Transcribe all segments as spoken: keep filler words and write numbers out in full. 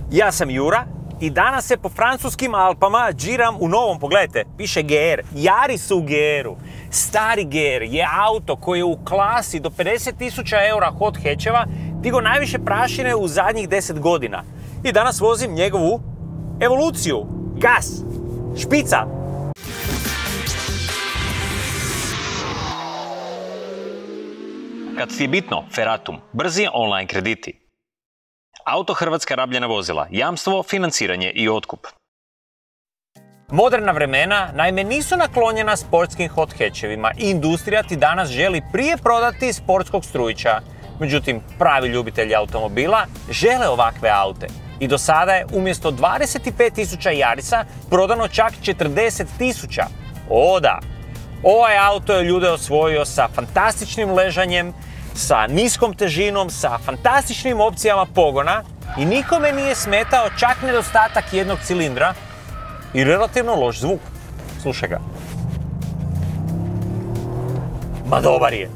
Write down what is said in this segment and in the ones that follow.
Ja sam Jura i danas se po francuskim Alpama džiram u novom, pogledajte, piše G R. Yaris u G R-u. Stari G R je auto koji je u klasi do pedeset tisuća eura hot hatcheva digao najviše prašine u zadnjih deset godina. I danas vozim njegovu evoluciju. Gas! Špica! Kad ti je bitno, Ferratum, brzi online krediti. Auto Hrvatska rabljena vozila, jamstvo, financiranje i otkup. Moderna vremena, naime, nisu naklonjena sportskim hot hatchevima i industrija ti danas želi prije prodati sportskog strujića. Međutim, pravi ljubitelji automobila žele ovakve aute. I do sada je umjesto dvadeset pet tisuća Yarisa prodano čak četrdeset tisuća. O da! Ovaj auto je ljude osvojio sa fantastičnim ležanjem, sa niskom težinom, sa fantastičnim opcijama pogona i nikome nije smetao čak nedostatak jednog cilindra i relativno loš zvuk. Slušaj ga. Ma dobar je!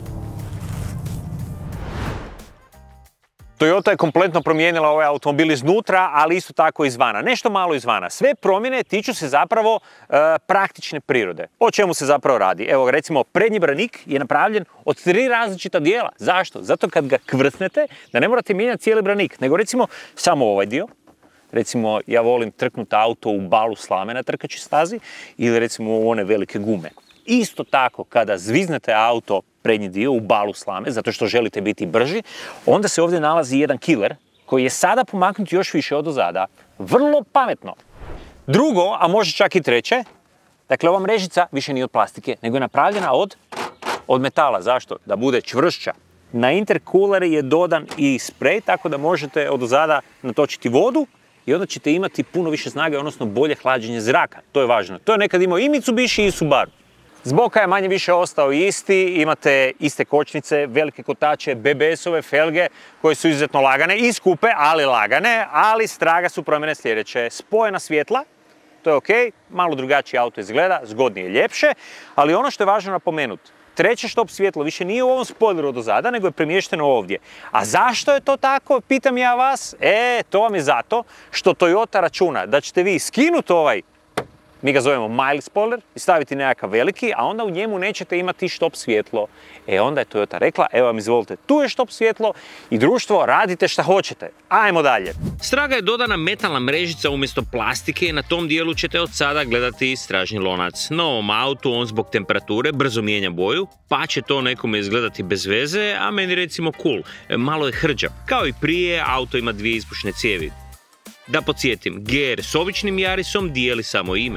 Toyota je kompletno promijenila ovaj automobil iznutra, ali isto tako izvana. Nešto malo izvana. Sve promjene tiču se zapravo e, praktične prirode. O čemu se zapravo radi? Evo, recimo, prednji branik je napravljen od tri različita dijela. Zašto? Zato kad ga kvrsnete, da ne morate mijenjati cijeli branik, nego recimo samo ovaj dio. Recimo, ja volim trknuti auto u balu slame na trkačoj stazi ili recimo u one velike gume. Isto tako, kada zviznete auto prednji dio u balu slame, zato što želite biti brži, onda se ovdje nalazi jedan killer koji je sada pomaknut još više od ozada. Vrlo pametno. Drugo, a može čak i treće, dakle ova mrežica više nije od plastike, nego je napravljena od, od metala. Zašto? Da bude čvršća. Na intercooler je dodan i sprej, tako da možete od ozada natočiti vodu i onda ćete imati puno više snage, odnosno bolje hlađenje zraka. To je važno. To je nekad imao i Mitsubishi i Subaru. Zboka je manje više ostao isti, imate iste kočnice, velike kotače, B B S-ove felge koje su izuzetno lagane i skupe, ali lagane, ali straga su promjene sljedeće. Spojena svjetla, to je ok, malo drugačije auto izgleda, zgodnije, ljepše, ali ono što je važno napomenuti, treće štop svjetlo više nije u ovom spoileru od ozada, nego je premješteno ovdje. A zašto je to tako, pitam ja vas? E, to vam je zato što Toyota računa da ćete vi skinuti ovaj, mi ga zovemo mild spoiler, i staviti nekakav veliki, a onda u njemu nećete imati štop svjetlo. E onda je Toyota rekla, evo vam izvolite, tu je štop svjetlo i društvo, radite šta hoćete. Ajmo dalje. Straga je dodana metalna mrežica umjesto plastike i na tom dijelu ćete od sada gledati stražnji lonac. Na ovom autu on zbog temperature brzo mijenja boju, pa će to nekome izgledati bez veze, a meni recimo cool. Malo je hrđav. Kao i prije, auto ima dvije ispušne cijevi. Da podsjetim, G R s običnim Yarisom dijeli samo ime.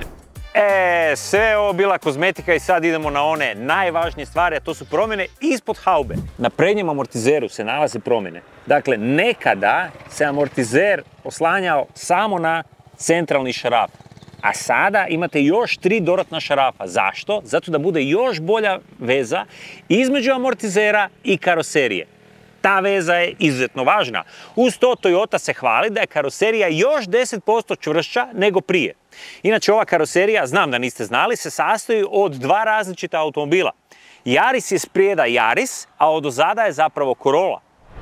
E, sve je ovo bila kozmetika i sad idemo na one najvažnije stvari, a to su promjene ispod haube. Na prednjem amortizeru se nalaze promjene. Dakle, nekada se amortizer oslanjao samo na centralni šaraf. A sada imate još tri dodatna šarafa. Zašto? Zato da bude još bolja veza između amortizera i karoserije. Ta veza je izuzetno važna. Uz to Toyota se hvali da je karoserija još deset posto čvršća nego prije. Inače, ova karoserija, znam da niste znali, se sastoji od dva različita automobila. Yaris je sprijeda Yaris, a od ozada je zapravo Corolla.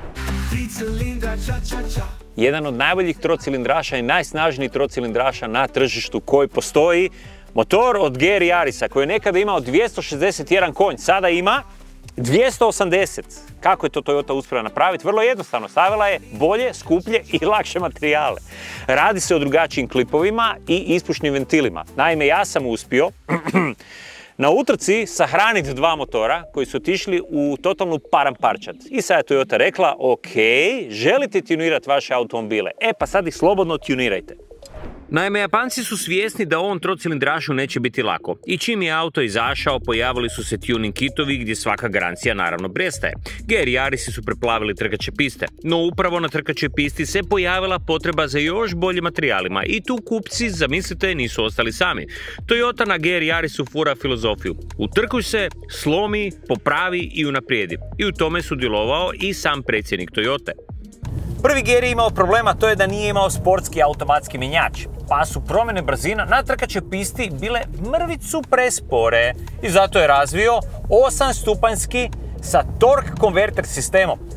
Jedan od najboljih trocilindraša i najsnažnijih trocilindraša na tržištu koji postoji. Motor od G R Yarisa koji je nekada imao dvjesto šezdeset jedan konj, sada ima dvjesto osamdeset. Kako je to Toyota uspjela napraviti? Vrlo jednostavno, stavila je bolje, skuplje i lakše materijale. Radi se o drugačijim klipovima i ispušnim ventilima. Naime, ja sam uspio na utrci sahraniti dva motora koji su otišli u totalnu paramparčad. I sad je Toyota rekla, ok, želite tunirati vaše automobile, e pa sad ih slobodno tunirajte. Naime, Japanci su svjesni da ovom trocilindrašu neće biti lako i čim je auto izašao pojavili su se tuning kitovi gdje svaka garancija naravno prestaje. G R Yarisi su preplavili trkaće piste, no upravo na trkaćoj pisti se pojavila potreba za još boljim materijalima i tu kupci, zamislite, nisu ostali sami. Toyota na G R Yarisu fura filozofiju: utrkuj se, slomi, popravi i unaprijedi. I u tome sudjelovao i sam predsjednik Toyote. Prvi G R je imao problema, to je da nije imao sportski automatski mjenjač, pa su promjene brzina na trkaćoj pisti bile mrvicu prespore i zato je razvio osam stupanjski sa torque converter sistemom.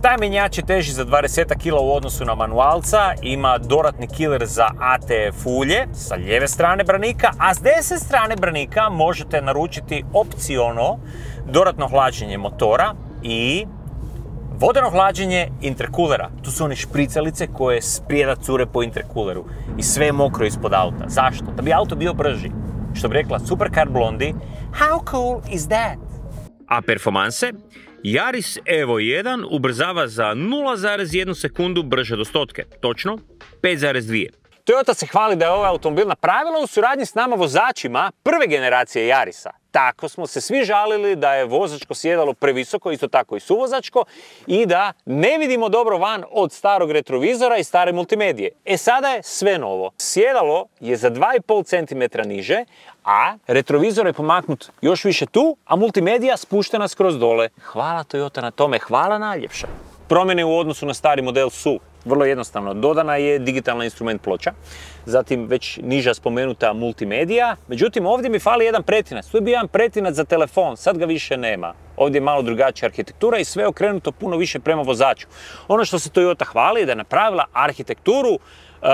Taj mjenjač je teži za dvadeset kila u odnosu na manualca, ima dodatni killer za A T F ulje sa lijeve strane branika, a s desne strane branika možete naručiti opciono dodatno hlađenje motora i vodeno hlađenje interkulera. Tu su one špricalice koje sprijeda cure po interkuleru i sve je mokro ispod auta. Zašto? Da bi auto bio brži. Što bi rekla Supercar Blondie, how cool is that? A performanse? Yaris Evo jedan ubrzava za nula zarez jedna sekundu brže do stotke, točno pet zarez dvije. Toyota se hvali da je ovaj automobil napravila u suradnji s nama vozačima prve generacije Yarisa. Tako smo se svi žalili da je vozačko sjedalo previsoko, isto tako i suvozačko, i da ne vidimo dobro van od starog retrovizora i stare multimedije. E sada je sve novo. Sjedalo je za dva i pol centimetra niže, a retrovizor je pomaknut još više tu, a multimedija spuštena skroz dole. Hvala Toyota na tome, hvala najljepša. Promjene u odnosu na stari model su vrlo jednostavno. Dodana je digitalna instrument ploča, zatim već niža spomenuta multimedija. Međutim, ovdje mi fali jedan pretinac. Tu je bio jedan pretinac za telefon, sad ga više nema. Ovdje je malo drugačija arhitektura i sve je okrenuto puno više prema vozaču. Ono što se Toyota hvali je da je napravila arhitekturu uh,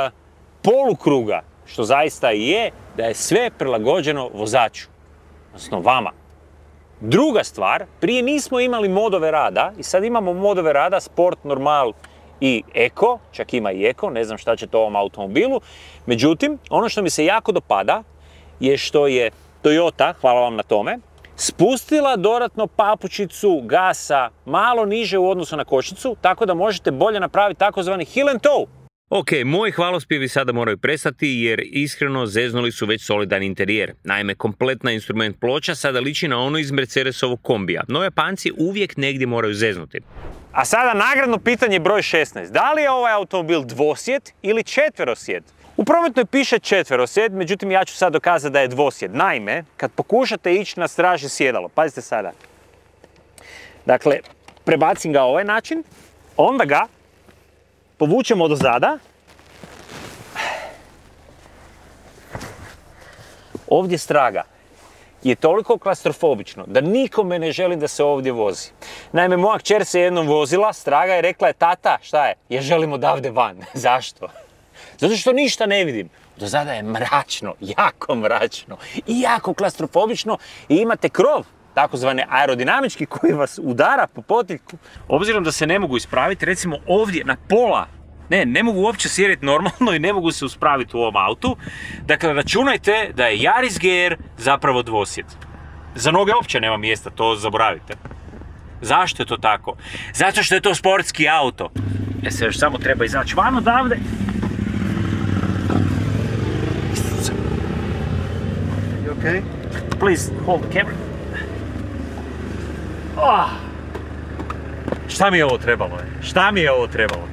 polukruga, što zaista i je, da je sve prilagođeno vozaču, odnosno vama. Druga stvar, prije nismo imali modove rada i sad imamo modove rada Sport, Normal i Eko, čak ima i Eko, ne znam šta će to ovom automobilu. Međutim, ono što mi se jako dopada je što je Toyota, hvala vam na tome, spustila dodatno papučicu gasa malo niže u odnosu na kočnicu, tako da možete bolje napraviti takozvani heel and toe. Ok, moji hvalospjevi sada moraju prestati jer iskreno zeznuli su već solidan interijer. Naime, kompletna instrument ploča sada liči na ono iz Mercedesovog kombija, no Japanci uvijek negdje moraju zeznuti. A sada nagradno pitanje broj šesnaest. Da li je ovaj automobil dvosjed ili četverosjed? U prometnoj piše četverosjed, međutim ja ću sad dokazati da je dvosjed. Naime, kad pokušate ići na straži sjedalo, pazite sada. Dakle, prebacim ga ovaj način, onda ga povučemo do zada. Ovdje straga je toliko klastrofobično da nikome ne želim da se ovdje vozi. Naime, moja kćer se jednom vozila, straga je rekla je, tata, šta je? Ja želim odavde van. Zašto? Zato što ništa ne vidim. Do zada je mračno, jako mračno i jako klastrofobično i imate krov, takozvane aerodinamički, koji vas udara po potiljku. Obzirom da se ne mogu ispraviti, recimo ovdje na pola, ne, ne mogu uopće sjediti normalno i ne mogu se uspraviti u ovom autu. Dakle, računajte da je Yaris G R zapravo dvosjed. Za noge uopće nema mjesta, to zaboravite. Zašto je to tako? Zato što je to sportski auto. E se još samo treba izaći van odavde. You okay? Please hold the camera. Oh. Šta mi je ovo trebalo? Šta mi je ovo trebalo?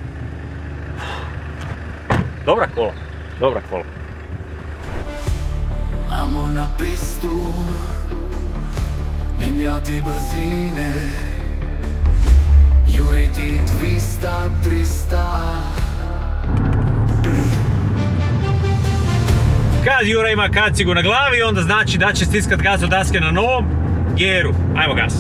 Dobra kola, dobra kola. Amo na pistu, mijenjati brzine, juriti dvista, trista. Kad Jura ima kacigu na glavi, onda znači da će stiskat gas od daske na novom geru. Ajmo gas.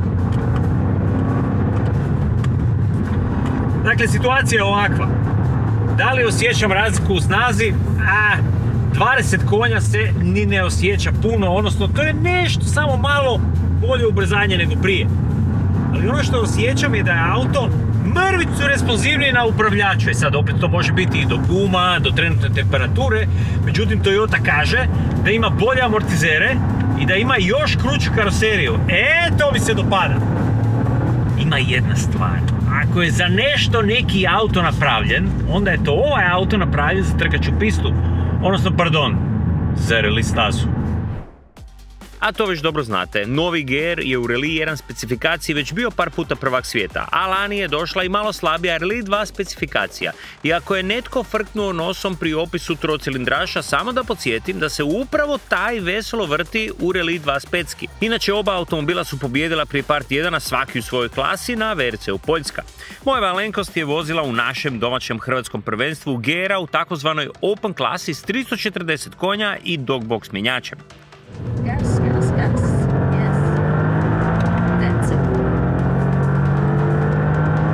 Dakle, situacija je ovakva. Da li osjećam razliku u snazi? A, dvadeset konja se ni ne osjeća puno, odnosno to je nešto samo malo bolje ubrzanje nego prije. Ali ono što osjećam je da je auto mrvicu responsivniji na upravljaču. I sad opet to može biti i do guma, do trenutne temperature, međutim Toyota kaže da ima bolje amortizere i da ima još kruću karoseriju. E, to mi se dopada. Ima jedna stvar. Ako je za nešto neki auto napravljen, onda je to ovaj auto napravljen za trkaću pistu. Odnosno, pardon, za rally stazu. A to već dobro znate, novi G R je u Rally jedan specifikaciji već bio par puta prvak svijeta, a lani je došla i malo slabija Rally dva specifikacija. I ako je netko frknuo nosom pri opisu trocilindraša, samo da podsjetim da se upravo taj veselo vrti u Rally dva Specki. Inače, oba automobila su pobijedila prije par tjedana svaki u svojoj klasi na V R C-u Poljska. Moja malenkost je vozila u našem domaćem hrvatskom prvenstvu G R-a u takozvanoj Open klasi s tristo četrdeset konja i dogbox mjenjačem. Yes, yes, yes, yes. That's it.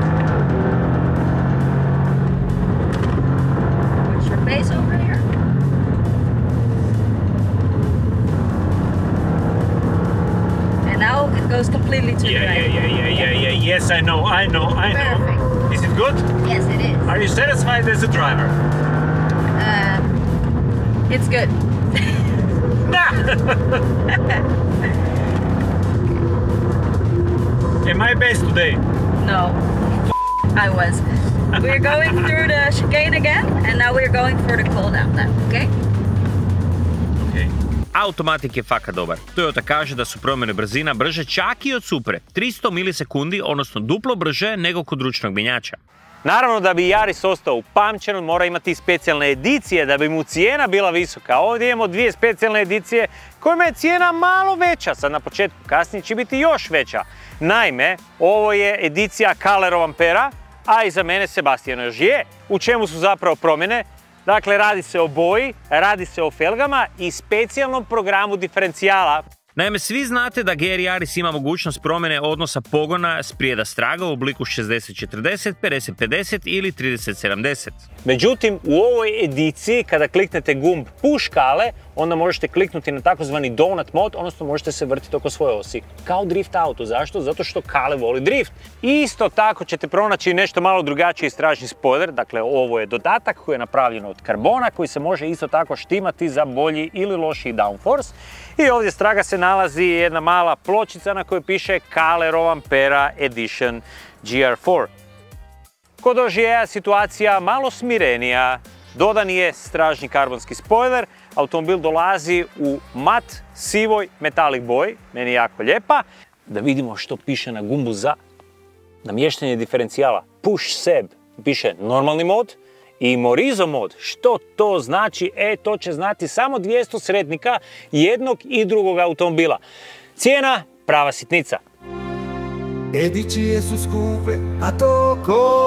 base over here? And now it goes completely to the right. yeah, yeah, yeah. Yes, I know, I know, I Perfect. Is it good? Yes, it is. Are you satisfied as a driver? Uh, it's good. Am I best today? No, I was. We're going through the chicane again, and now we're going for the cool down now, okay? Okay. Automatik je fakat dobar. Toyota kaže da su promjene brzina brže čak i od Supre, tristo milisekundi, odnosno duplo brže nego kod ručnog mjenjača. Naravno da bi Yaris ostao upamćen, mora imati specijalne edicije da bi mu cijena bila visoka. Ovdje imamo dvije specijalne edicije kojima je cijena malo veća, sad na početku, kasnije će biti još veća. Naime, ovo je edicija Calero Ampera, a iza mene Sebastian Ogier. U čemu su zapravo promjene? Dakle, radi se o boji, radi se o felgama i specijalnom programu diferencijala. Naime, svi znate da G R Yaris ima mogućnost promjene odnosa pogona sprijeda straga u obliku šezdeset četrdeset, pedeset pedeset ili trideset sedamdeset. Međutim, u ovoj ediciji kada kliknete gumb push kale, onda možete kliknuti na takozvani donut mod, odnosno možete se vrtiti oko svoje osi. Kao drift auto. Zašto? Zato što kale voli drift. Isto tako ćete pronaći nešto malo drugačiji stražni spoiler, dakle ovo je dodatak koji je napravljen od karbona, koji se može isto tako štimati za bolji ili lošiji downforce. I ovdje straga se nalazi jedna mala pločica na kojoj piše Calero Ampera Edition G R četiri. Kod Ogiera situacija malo smirenija. Dodan je stražni karbonski spoiler, automobil dolazi u mat, sivoj metalik boji, meni je jako lijepa. Da vidimo što piše na gumbu za namještanje diferencijala. Push seb, piše normalni mod i Morizo mod. Što to znači? E, to će znati samo dvjesto sretnika jednog i drugog automobila. Cijena, prava sitnica. Edicije su skupe, a to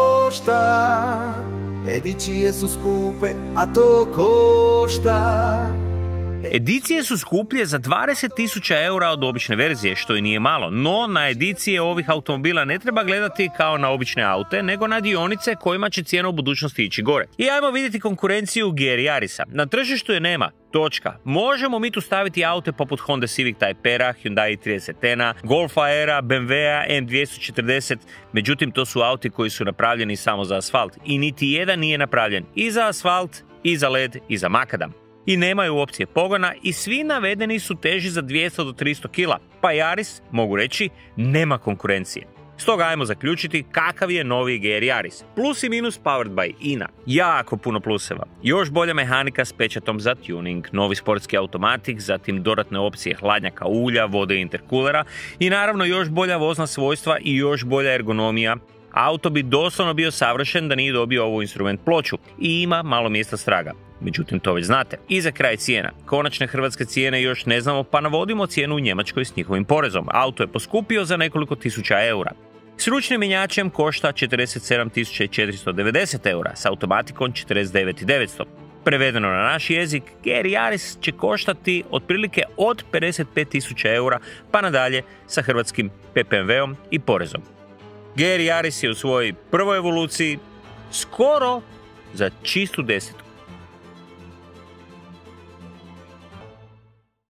košta. Edicije su skupe, a to košta. Edicije su skuplje za dvadeset tisuća eura od obične verzije, što i nije malo, no na edicije ovih automobila ne treba gledati kao na obične aute, nego na dionice kojima će cijena u budućnosti ići gore. I ajmo vidjeti konkurenciju G R Yarisa. Na tržištu je nema. Točka. Možemo mi tu staviti aute poput Honda Civic Type-a, Hyundai trideset N, Golfa Aira, B M W-a M dvjesto četrdeset, međutim to su auti koji su napravljeni samo za asfalt i niti jedan nije napravljen i za asfalt, i za led, i za makadam. I nemaju opcije pogona i svi navedeni su teži za dvjesto do tristo kila, pa Yaris, mogu reći, nema konkurencije. Stoga ajmo zaključiti kakav je novi G R Yaris. Plus i minus powered by I N A. Jako puno pluseva. Još bolja mehanika s pečatom za tuning, novi sportski automatik, zatim dodatne opcije hladnjaka ulja, vode i interkulera i naravno još bolja vozna svojstva i još bolja ergonomija. Auto bi doslovno bio savršen da nije dobio ovu instrument ploču i ima malo mjesta straga. Međutim, to već znate. I za kraj cijena. Konačne hrvatske cijene još ne znamo, pa navodimo cijenu u Njemačkoj s njihovim porezom. Auto je poskupio za nekoliko tisuća eura. S ručnim mjenjačem košta četrdeset sedam tisuća četiristo devedeset eura, s automatikom četrdeset devet tisuća devetsto. Prevedeno na naš jezik, G R Yaris će koštati otprilike od pedeset pet tisuća eura pa nadalje sa hrvatskim P P M V-om i porezom. G R Yaris je u svojoj prvoj evoluciji skoro za čistu desetku.